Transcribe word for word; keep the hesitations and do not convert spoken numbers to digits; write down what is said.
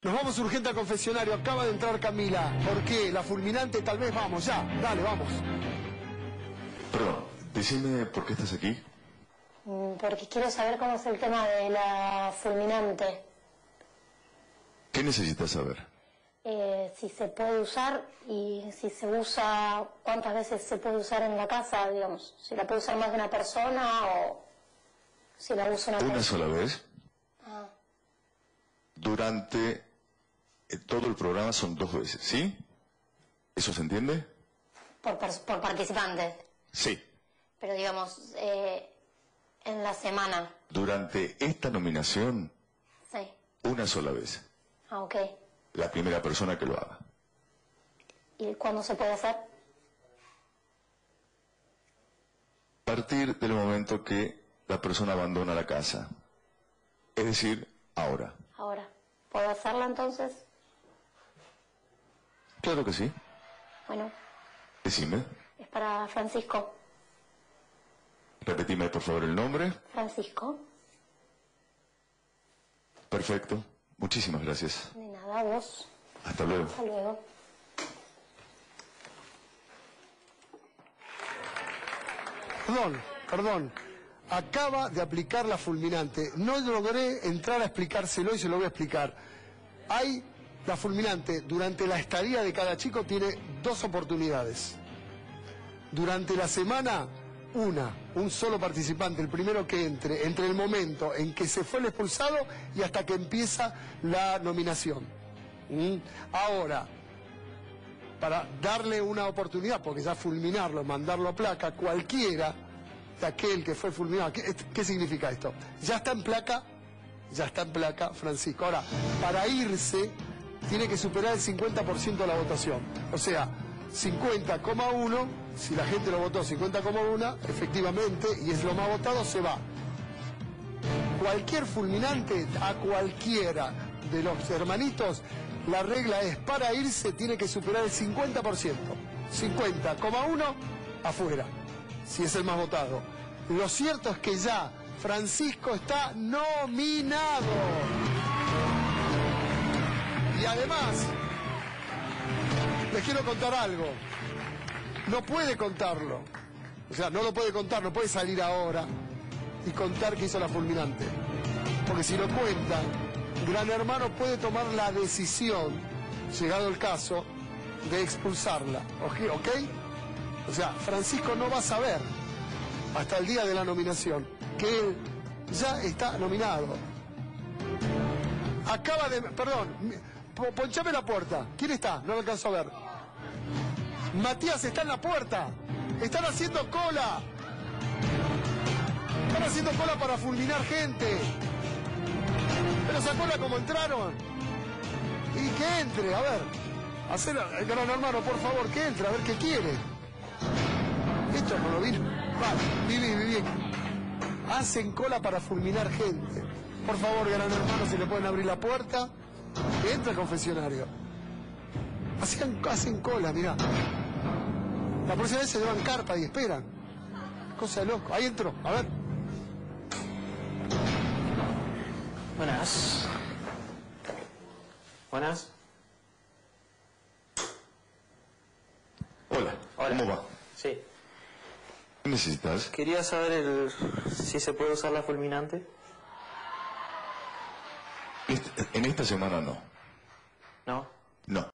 Nos vamos urgente al confesionario. Acaba de entrar Camila. ¿Por qué? La fulminante, tal vez vamos. Ya, dale, vamos. Perdón, decime por qué estás aquí. Porque quiero saber cómo es el tema de la fulminante. ¿Qué necesitas saber? Eh, si se puede usar y si se usa, cuántas veces se puede usar en la casa, digamos. Si la puede usar más de una persona o si la usa una persona. ¿Una sola vez? Ah. Durante eh, todo el programa son dos veces, ¿sí? ¿Eso se entiende? Por, por participante. Sí. Pero digamos, eh, en la semana. Durante esta nominación, Sí. una sola vez. Ah, ok. La primera persona que lo haga. ¿Y cuándo se puede hacer? A partir del momento que la persona abandona la casa. Es decir, ahora. Ahora. ¿Puedo hacerla entonces? Claro que sí. Bueno. Decime. Es para Francisco. Repetime por favor el nombre. Francisco. Perfecto. Muchísimas gracias. De nada, vos. Hasta luego. Hasta luego. Perdón, perdón. Acaba de aplicar la fulminante. No logré entrar a explicárselo y se lo voy a explicar. Hay, la fulminante, durante la estadía de cada chico tiene dos oportunidades. Durante la semana, una, un solo participante, el primero que entre, entre el momento en que se fue el expulsado y hasta que empieza la nominación. ¿Mm? Ahora, para darle una oportunidad, porque ya fulminarlo, mandarlo a placa, cualquiera de aquel que fue fulminado, ¿qué, qué significa esto? Ya está en placa, ya está en placa Francisco. Ahora, para irse, tiene que superar el cincuenta por ciento de la votación. O sea, cincuenta coma uno, si la gente lo votó cincuenta coma uno, efectivamente, y es lo más votado, se va. Cualquier fulminante, a cualquiera de los hermanitos, la regla es, para irse tiene que superar el cincuenta por ciento. cincuenta coma uno, afuera, si es el más votado. Lo cierto es que ya Francisco está nominado. Y además, les quiero contar algo. No puede contarlo. O sea, no lo puede contar, no puede salir ahora y contar que hizo la fulminante. Porque si lo cuenta, Gran Hermano puede tomar la decisión, llegado el caso, de expulsarla. ¿Ok? ¿Ok? O sea, Francisco no va a saber, hasta el día de la nominación, que él ya está nominado. Acaba de... Perdón, ponchame la puerta. ¿Quién está? No lo alcanzo a ver. Matías está en la puerta. Están haciendo cola. Están haciendo cola para fulminar gente. Pero esa cola como entraron. Y que entre, a ver. Hacer, Gran Hermano, por favor, que entre, a ver qué quiere. Esto no lo vino. Vale, viví, viví. Hacen cola para fulminar gente. Por favor, Gran Hermano, si le pueden abrir la puerta. Que entre al confesionario. Hacen, hacen cola, mirá. La próxima vez se llevan carpa y esperan. Cosa de loco. Ahí entró, a ver. Buenas. Buenas. Hola. Hola. ¿Cómo va? Sí. ¿Qué necesitas? Quería saber el, si se puede usar la fulminante. Este- en esta semana no. ¿No? No.